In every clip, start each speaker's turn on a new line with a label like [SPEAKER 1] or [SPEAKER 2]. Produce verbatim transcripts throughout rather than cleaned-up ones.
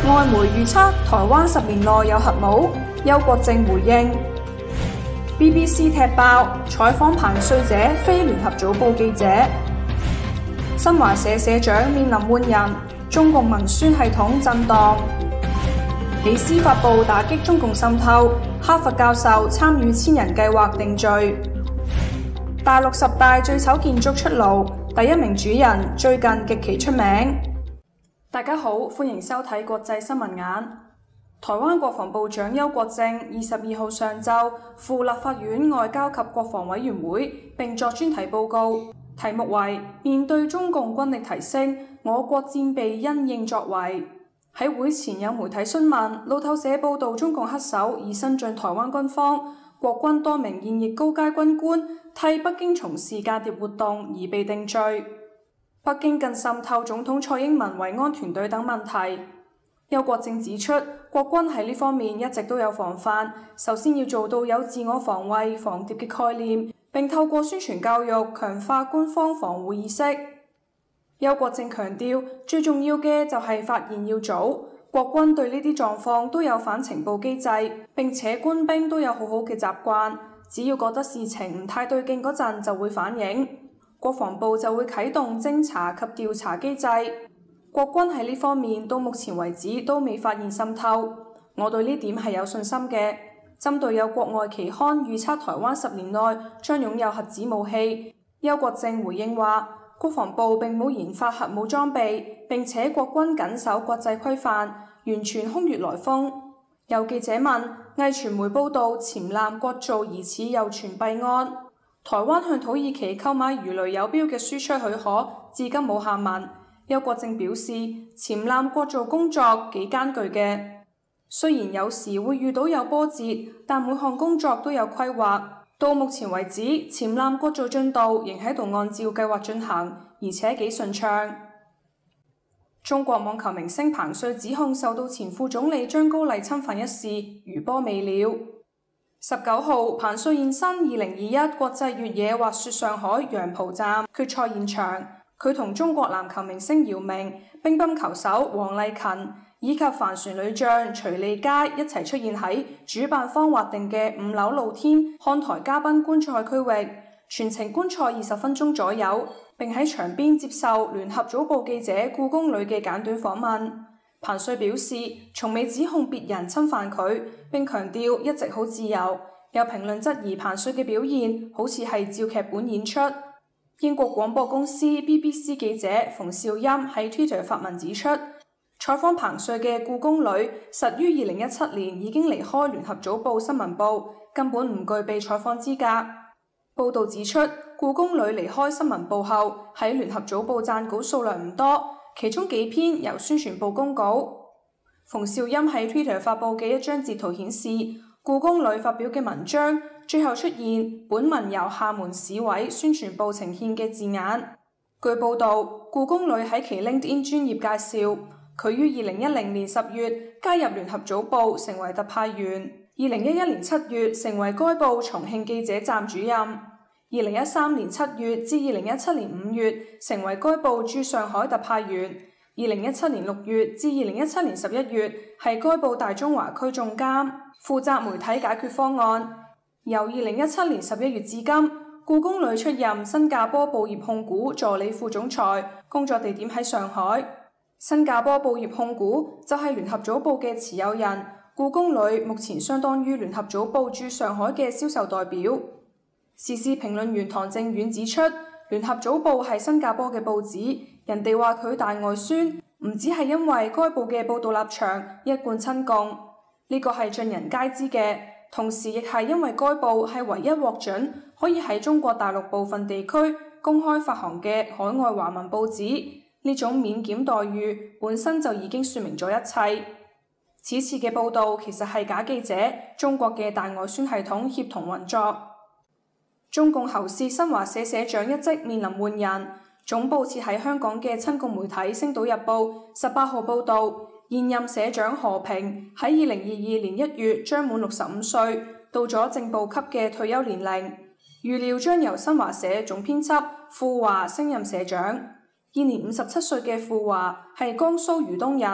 [SPEAKER 1] 外媒預測台灣十年內有核武，邱國正回應。B B C 踢爆採訪彭帥者非聯合早報記者。新華社社長面臨換人，中共文宣系統震盪。美司法部打擊中共滲透，哈佛教授參與千人計劃定罪。大陸十大最醜建築出爐，第一名主人最近極其出名。大家好，歡迎收睇國際新聞眼。台灣國防部長邱國正二十二號上晝赴立法院外交及國防委員會，並作專題報告，題目為面對中共軍力提升，我國戰備因應作為。喺會前有媒體詢問，路透社報道中共黑手已伸進台灣軍方，國軍多名現役高階軍官替北京從事間諜活動而被定罪。北京更滲透總統蔡英文維安團隊等問題。邱國正指出，國軍喺呢方面一直都有防範，首先要做到有自我防衛、防諜嘅概念，並透過宣傳教育強化官方防護意識。邱國正強調，最重要嘅就係發現要早，國軍對呢啲狀況都有反情報機制，並且官兵都有好好嘅習慣，只要覺得事情唔太對勁嗰陣就會反映。國防部就會啟動偵查及調查機制。國軍喺呢方面到目前為止都未發現滲透，我對呢點係有信心嘅。針對有國外期刊預測台灣十年內將擁有核子武器，邱國正回應話，國防部並冇研發核武裝備，並且國軍緊守國際規範，完全空穴來風。有記者問，偽傳媒報道潛艦國造疑似又傳弊案，台灣向土耳其購買魚雷有標嘅輸出許可，至今冇下文。邱國正表示，潛艦國造工作幾艱巨嘅，雖然有時會遇到有波折，但每項工作都有規劃。到目前為止，潛艦國造進度仍喺度按照計劃進行，而且幾順暢。中國網球明星彭帥指控受到前副總理張高麗侵犯一事，餘波未了。十九號，彭帥現身二零二一國際越野滑雪上海楊浦站決賽現場，佢同中國籃球明星姚明、乒乓球手王勵勤以及帆船女將徐莉佳一齊出現喺主辦方劃定嘅五樓露天看台嘉賓觀賽區域，全程觀賽二十分鐘左右，並喺場邊接受聯合早報記者故宮裡嘅簡短訪問。彭帥表示，從未指控別人侵犯佢，並強調一直好自由。有評論質疑彭帥嘅表現好似係照劇本演出。英國廣播公司 B B C 記者馮兆音喺 Twitter 發文指出，採訪彭帥嘅故宮裡實於二零一七年已經離開聯合早報新聞部，根本唔具備採訪資格。報導指出，故宮裡離開新聞部後，喺聯合早報撰稿數量唔多，其中幾篇由宣傳部公稿。馮兆音喺 Twitter 發布嘅一張截圖顯示，故宮裡發表嘅文章最後出現本文由廈門市委宣傳部呈獻嘅字眼。據報導，故宮裡喺其 LinkedIn 專頁介紹，佢於二零一零年十月加入聯合早報成為特派員，二零一一年七月成為該報重慶記者站主任，二零一三年七月至二零一七年五月成為該報駐上海特派員，二零一七年六月至二零一七年十一月係該報大中華區總監，負責媒體解決方案。由二零一七年十一月至今，故宮裡出任新加坡報業控股助理副總裁，工作地點喺上海。新加坡報業控股就係聯合早報嘅持有人，故宮裡目前相當於聯合早報駐上海嘅銷售代表。時事評論員唐正遠指出，聯合早報係新加坡嘅報紙，人哋話佢大外宣，唔只係因為該報嘅報導立場一貫親共，呢個係盡人皆知嘅，同時亦係因為該報係唯一獲准可以喺中國大陸部分地區公開發行嘅海外華文報紙。呢種免檢待遇本身就已經說明咗一切。此次嘅報導其實係假記者中國嘅大外宣系統協同運作。中共喉舌新華社社長一職面臨換人，總部設喺香港嘅親共媒體《星島日報》十八號報導，現任社長何平喺二零二二年一月將滿六十五歲，到咗正部級嘅退休年齡，預料將由新華社總編輯傅華升任社長。現年五十七歲嘅傅華係江蘇豫東人，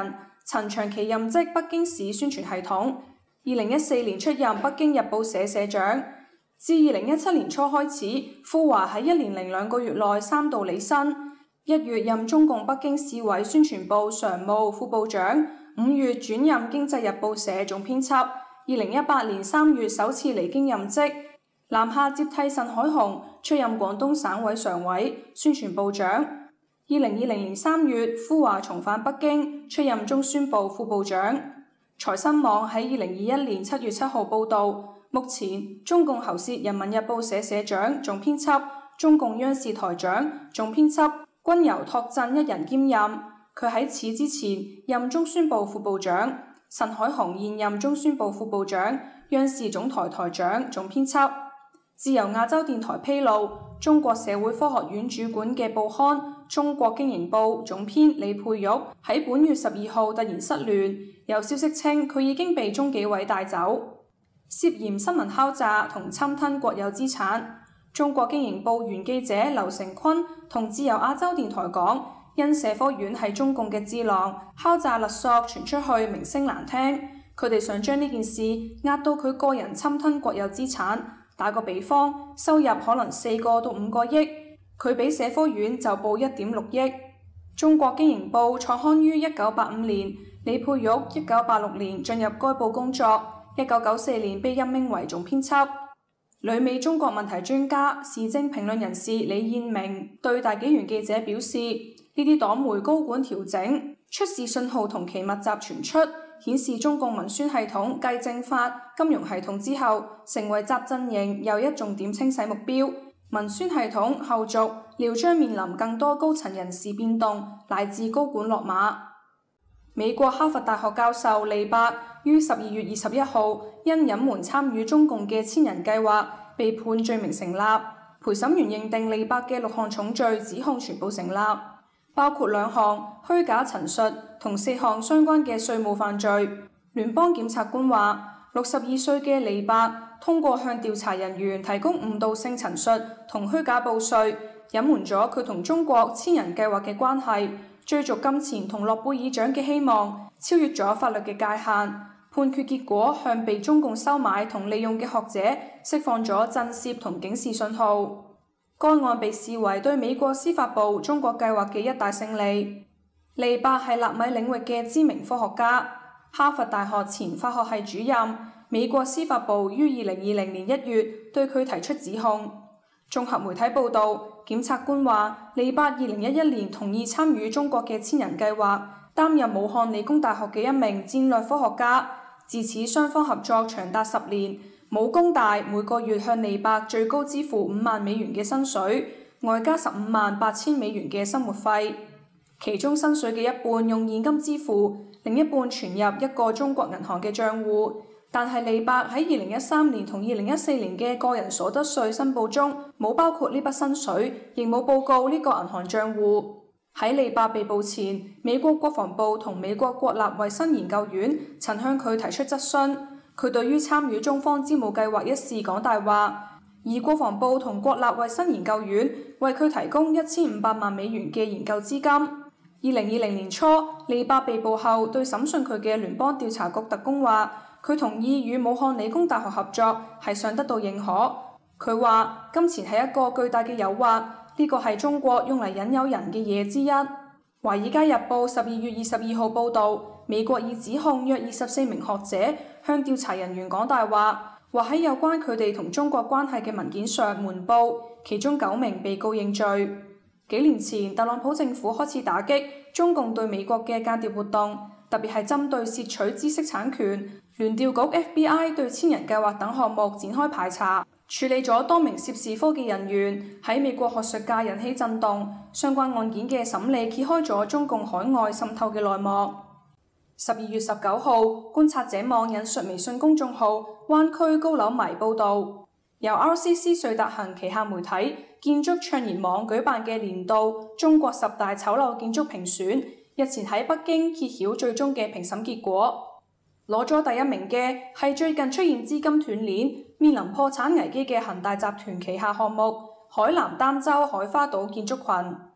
[SPEAKER 1] 曾長期任職北京市宣傳系統。二零一四年出任北京日報社社長。自二零一七年初開始，傅華喺一年零兩個月內三度履新。一月任中共北京市委宣傳部常務副部長，五月轉任經濟日報社總編輯。二零一八年三月首次離京任職，南下接替慎海雄出任廣東省委常委、宣傳部長。二零二零年三月，傅華重返北京，出任中宣部副部長。財新網喺二零二一年七月七號報道，目前中共喉舌人民日報社社長、總編輯、中共央視台長、總編輯均由庹震一人兼任。佢喺此之前任中宣部副部長。慎海雄現任中宣部副部長、央視總台台長、總編輯。自由亞洲電台披露，中國社會科學院主管嘅報刊《中國經營報》總編李佩玉喺本月十二號突然失聯，有消息稱佢已經被中紀委帶走，涉嫌新聞敲詐同侵吞國有資產。中國經營報原記者劉成坤同自由亞洲電台講，因社科院係中共嘅智囊，敲詐勒索傳出去名聲難聽，佢哋想將呢件事壓到佢個人侵吞國有資產。打個比方，收入可能四個到五個億，佢比社科院就報一點六億。中國經營報創刊於一九八五年，李佩玉一九八六年進入該報工作，一九九四年被任命為總編輯。旅美中國問題專家、時政評論人士李燕明對大紀元記者表示，呢啲黨媒高管調整、出事信號同其密集傳出，顯示中共文宣系統繼政法、金融系統之後，成為習陣營又一重點清洗目標。文宣系統後續料將面臨更多高層人事變動，乃至高管落馬。美國哈佛大學教授利伯於十二月二十一號因隱瞞參與中共嘅千人計劃被判罪名成立。陪審員認定利伯嘅六項重罪指控全部成立，包括兩項虛假陳述同四項相關嘅稅務犯罪。聯邦檢察官話，六十二歲嘅利伯通過向調查人員提供誤導性陳述同虛假報稅，隱瞞咗佢同中國千人計劃嘅關係，追逐金錢同諾貝爾獎嘅希望，超越咗法律嘅界限。判決結果向被中共收買同利用嘅學者釋放咗震懾同警示信號。該案被視為對美國司法部中國計劃嘅一大勝利。利伯係納米領域嘅知名科學家，哈佛大學前化學系主任。美國司法部於二零二零年一月對佢提出指控。綜合媒體報道，檢察官話，利伯二零一一年同意參與中國嘅千人計劃，擔任武漢理工大學嘅一名戰略科學家。自此雙方合作長達十年，武工大每個月向利伯最高支付五萬美元嘅薪水，外加十五萬八千美元嘅生活費，其中薪水嘅一半用現金支付，另一半存入一個中國銀行嘅賬戶。但係利伯喺二零一三年同二零一四年嘅個人所得稅申報中冇包括呢筆薪水，亦冇報告呢個銀行賬戶。喺利伯被捕前，美國國防部同美國國立衛生研究院曾向佢提出質詢，佢對於參與中方招募計劃一事講大話，而國防部同國立衛生研究院為佢提供一千五百萬美元嘅研究資金。二零二零年初，利伯被捕後，對審訊佢嘅聯邦調查局特工話，佢同意與武漢理工大學合作係想得到認可。佢話金錢係一個巨大嘅誘惑。呢個係中國用嚟引誘人嘅嘢之一。《華爾街日報》十二月二十二號報導，美國已指控約二十四名學者向調查人員講大話，話喺有關佢哋同中國關係嘅文件上瞞報，其中九名被告認罪。幾年前，特朗普政府開始打擊中共對美國嘅間諜活動，特別係針對竊取知識產權。聯調局 F B I 對千人計劃等項目展開排查，處理咗多名涉事科技人員，喺美國學術界引起震動。相關案件嘅審理揭開咗中共海外滲透嘅內幕。十二月十九號，觀察者網引述微信公眾號灣區高樓迷報導，由 R C C 瑞達行旗下媒體建築暢言網舉辦嘅年度中國十大醜陋建築評選，日前喺北京揭曉最終嘅評審結果。攞咗第一名嘅係最近出現資金斷鏈、面臨破產危機嘅恒大集團旗下項目海南儋州海花島建築群。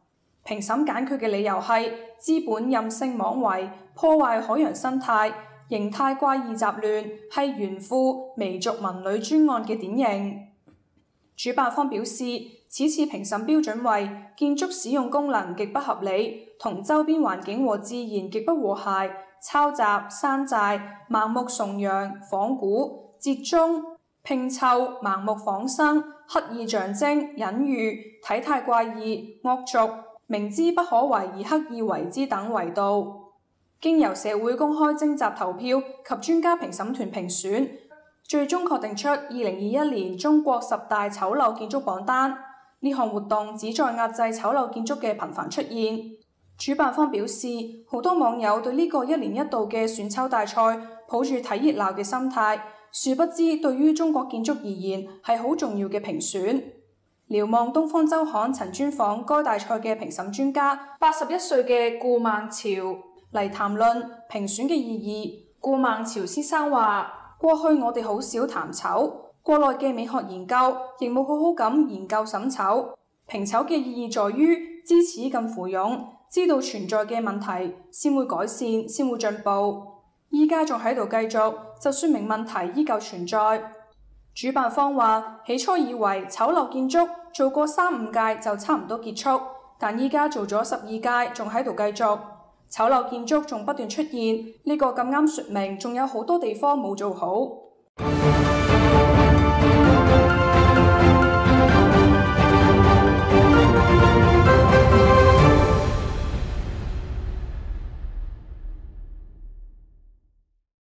[SPEAKER 1] 評審揀佢嘅理由係資本任性妄為，破壞海洋生態，形態怪異雜亂，係炫富媚俗民女專案嘅典型。主辦方表示，此次評審標準為建築使用功能極不合理，同周邊環境和自然極不和諧，抄襲、山寨、盲目崇洋、仿古、折中、拼湊、盲目仿生、刻意象徵、隱喻、體態怪異、惡俗、明知不可為而刻意為之等為度。經由社會公開徵集投票及專家評審團評選，最終確定出二零二一年中國十大醜陋建築榜單。呢項活動旨在壓制醜陋建築嘅頻繁出現。主辦方表示，好多網友對呢個一年一度嘅選醜大賽抱住睇熱鬧嘅心態，殊不知對於中國建築而言係好重要嘅評選。瞭望東方周刊曾專訪該大賽嘅評審專家八十一歲嘅顧孟潮嚟談論評選嘅意義。顧孟潮先生話：過去我哋好少談醜，國內嘅美學研究亦冇好好咁研究審醜。評醜嘅意義在於知恥近乎勇，知道存在嘅問題先會改善，先會進步。依家仲喺度繼續，就說明問題依舊存在。主辦方話，起初以為醜陋建築做過三五屆就差唔多結束，但依家做咗十二屆，仲喺度繼續。醜陋建築仲不斷出現，呢個咁啱說明仲有好多地方冇做好。